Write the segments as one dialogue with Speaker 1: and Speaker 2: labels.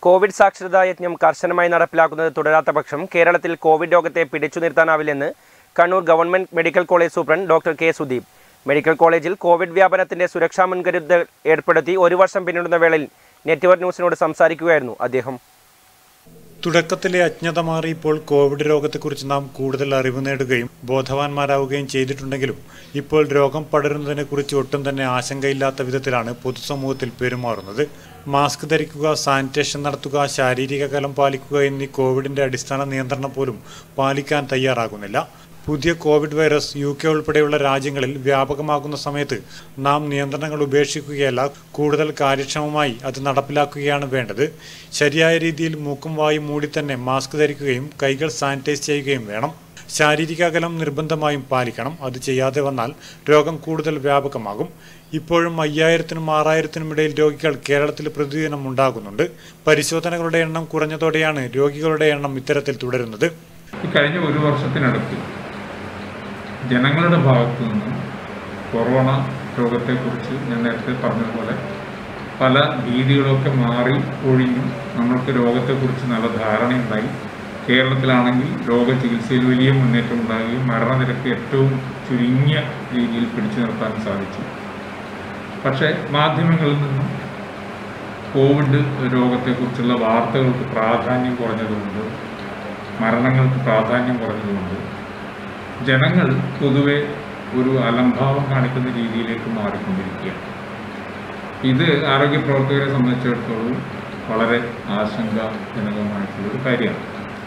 Speaker 1: Covid സാക്ഷരതാ യജ്ഞം കർശനമായി നടപ്പിലാക്കുന്നത് തുടരാത്ത പക്ഷം കേരളത്തിൽ കോവിഡ് രോഗത്തെ പിടിച്ചു നിർത്താനാവില്ലെന്ന് Kannur government medical college superintendent doctor K Sudeep. Medical കോളേജിൽ കോവിഡ് വ്യാപനത്തിന്റെ സുരക്ഷാ മുൻകരുതൽ ഏർപ്പെടുത്തി ഒരു വർഷം പിന്നിടുന്ന വേളയിൽ നെറ്റ്വർക്ക് ന്യൂസിനോട് സംസാരിക്കുകയായിരുന്നു അദ്ദേഹം.
Speaker 2: തുടക്കത്തിലെ അജ്ഞത മാറി ഇപ്പോൾ കോവിഡ് രോഗത്തെക്കുറിച്ച് നാം കൂടുതൽ അറിവ് നേടുകയും ബോധവാന്മാരാവുകയും ചെയ്തിട്ടുണ്ടെങ്കിലും ഇപ്പോൾ രോഗം പടരുന്നതിനെക്കുറിച്ച് ഒട്ടും തന്നെ ആശങ്കയില്ലാത്ത വിധത്തിലാണ് പൊതുസമൂഹത്തിൽ പെരുമാറുന്നത്. മാസ്ക് ധരിക്കുക, സാനിറ്റേഷൻ നടത്തുക, ശാരീരിക അകലം പാലിക്കുക എന്നീ കോവിഡിന്റെ അടിസ്ഥാന നിയന്ത്രണം പോലും പാലിക്കാൻ തയ്യാറാകുന്നില്ല. പുതിയ കോവിഡ് വൈറസ് UK ഉൾപ്പെടെയുള്ള രാജ്യങ്ങളിൽ വ്യാപകമാകുന്ന സമയത്ത് നാം നിയന്ത്രണങ്ങൾ ഉപേക്ഷിക്കുകയല്ല, കൂടുതൽ കാര്യക്ഷമമായി അത് നടപ്പിലാക്കുകയാണ് വേണ്ടത്. ശരിയായ രീതിയിൽ മൂക്കും വായും മൂടി തന്നെ മാസ്ക് ധരിക്കുകയും കൈകൾ സാനിറ്റൈസ് ചെയ്യുകയും വേണം. ശാരീരിക അകലം നിർബന്ധമായും പാലിക്കണം. അത് ചെയ്യാതെ വന്നാൽ രോഗം കൂടുതൽ വ്യാപകമാകും. ഇപ്പോഴും 5000-നും 6000-നും ഇടയിൽ രോഗികൾ കേരളത്തിൽ പ്രതിദിനം ഉണ്ടാകുന്നുണ്ട്. പരിശോധനകളുടെ എണ്ണം കുറഞ്ഞതോടെയാണ് രോഗികളുടെ എണ്ണം ഇത്തരത്തിൽ തുടരുന്നത്.
Speaker 3: കഴിഞ്ഞ ഒരു വർഷത്തിനടുത്ത് ജനങ്ങളുടെ ഭാഗത്തു നിന്നും കൊറോണ രോഗത്തെക്കുറിച്ച് ഞാൻ നേരത്തെ പറഞ്ഞതുപോലെ പല ഭീതികളൊക്കെ മാറി ഒഴിഞ്ഞു നമ്മൾക്ക് രോഗത്തെക്കുറിച്ച് നല്ല ധാരണയുണ്ടായി. കേരളത്തിലാണെങ്കിൽ രോഗചികിത്സയിൽ വലിയ മുന്നേറ്റം ഉണ്ടാകുകയും മരണനിരക്ക് ഏറ്റവും ചുരുങ്ങിയ രീതിയിൽ പിടിച്ചു നിർത്താൻ സാധിച്ചു. പക്ഷേ മാധ്യമങ്ങളിൽ നിന്നും കോവിഡ് രോഗത്തെക്കുറിച്ചുള്ള വാർത്തകൾക്ക് പ്രാധാന്യം കുറഞ്ഞതുകൊണ്ട്, മരണങ്ങൾക്ക് പ്രാധാന്യം കുറഞ്ഞതുകൊണ്ട് ജനങ്ങൾ പൊതുവെ ഒരു അലംഭാവം കാണിക്കുന്ന രീതിയിലേക്ക് മാറിക്കൊണ്ടിരിക്കുകയാണ്. ഇത് ആരോഗ്യ പ്രവർത്തകരെ സംബന്ധിച്ചിടത്തോളം വളരെ ആശങ്കാജനകമായിട്ടുള്ളൊരു കാര്യമാണ്.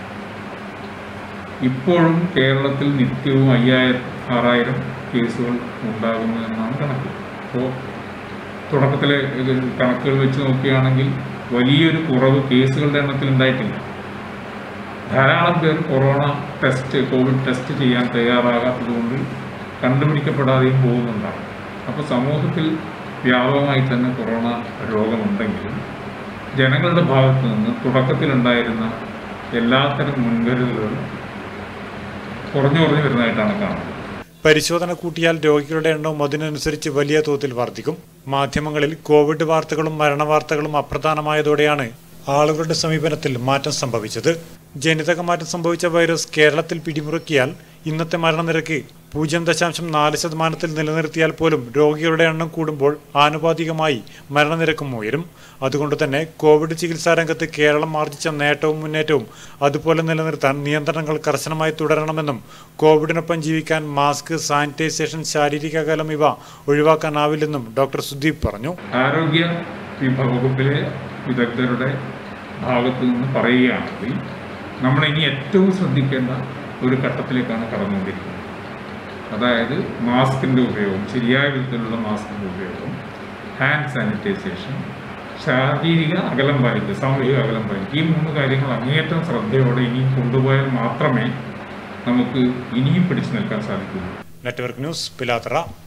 Speaker 3: ഇപ്പോഴും കേരളത്തിൽ നിത്യവും 5000-6000 കേസുകൾ ഉണ്ടാകുന്നു എന്നാണ് കണക്ക്. അപ്പോൾ തുടക്കത്തിലെ കണക്കുകൾ വെച്ച് നോക്കുകയാണെങ്കിൽ വലിയൊരു കുറവ് കേസുകളുടെ എണ്ണത്തിൽ ഉണ്ടായിട്ടില്ല. ധാരാളം പേർ കോവിഡ് ടെസ്റ്റ് ചെയ്യാൻ തയ്യാറാകാത്തതുകൊണ്ട് കണ്ടുപിടിക്കപ്പെടാതെയും പോകുന്നുണ്ടാകും. അപ്പോൾ സമൂഹത്തിൽ വ്യാപകമായി തന്നെ കൊറോണ രോഗമുണ്ടെങ്കിലും ജനങ്ങളുടെ ഭാഗത്തു നിന്ന് തുടക്കത്തിലുണ്ടായിരുന്ന എല്ലാത്തരം മുൻകരുതലുകളും കുറഞ്ഞു വരുന്നതായിട്ടാണ് കാണുന്നത്.
Speaker 2: പരിശോധന കൂട്ടിയാൽ രോഗികളുടെ എണ്ണവും അതിനനുസരിച്ച് വലിയ തോതിൽ വർദ്ധിക്കും. മാധ്യമങ്ങളിൽ കോവിഡ് വാർത്തകളും മരണവാർത്തകളും അപ്രധാനമായതോടെയാണ് ആളുകളുടെ സമീപനത്തിൽ മാറ്റം സംഭവിച്ചത്. ജനിതക മാറ്റം സംഭവിച്ച വൈറസ് കേരളത്തിൽ പിടിമുറുക്കിയാൽ ഇന്നത്തെ മരണനിരക്ക് 0.4% നിലനിർത്തിയാൽ പോലും രോഗികളുടെ എണ്ണം കൂടുമ്പോൾ ആനുപാതികമായി മരണനിരക്കും ഉയരും. അതുകൊണ്ട് തന്നെ കോവിഡ് ചികിത്സാ രംഗത്ത് കേരളം ആർജിച്ച നേട്ടവും മുന്നേറ്റവും അതുപോലെ നിലനിർത്താൻ നിയന്ത്രണങ്ങൾ കർശനമായി തുടരണമെന്നും കോവിഡിനൊപ്പം ജീവിക്കാൻ മാസ്ക്, സാനിറ്റൈസേഷൻ, ശാരീരിക അകലം ഇവ ഒഴിവാക്കാനാവില്ലെന്നും ഡോക്ടർ സുദീപ് പറഞ്ഞു.
Speaker 3: ആരോഗ്യ വകുപ്പിലെ വിദഗ്ധരുടെ ഭാഗത്തു നിന്ന് പറയുകയാണെങ്കിൽ നമ്മളിനി ഏറ്റവും ശ്രദ്ധിക്കേണ്ട ഒരു ഘട്ടത്തിലേക്കാണ് കടന്നുകൊണ്ടിരിക്കുന്നത്. അതായത് മാസ്കിൻ്റെ ഉപയോഗം, ശരിയായ വിധത്തിലുള്ള മാസ്കിൻ്റെ ഉപയോഗം, ഹാൻഡ് സാനിറ്റൈസേഷൻ, ശാരീരിക അകലം പാലിക്കുക, സാമൂഹിക അകലം പാലിക്കുക, ഈ 3 കാര്യങ്ങൾ അങ്ങേയറ്റം ശ്രദ്ധയോടെ ഇനിയും കൊണ്ടുപോയാൽ മാത്രമേ നമുക്ക് ഇനിയും പിടിച്ചു നിൽക്കാൻ സാധിക്കൂ.
Speaker 2: Network news, Pilathara.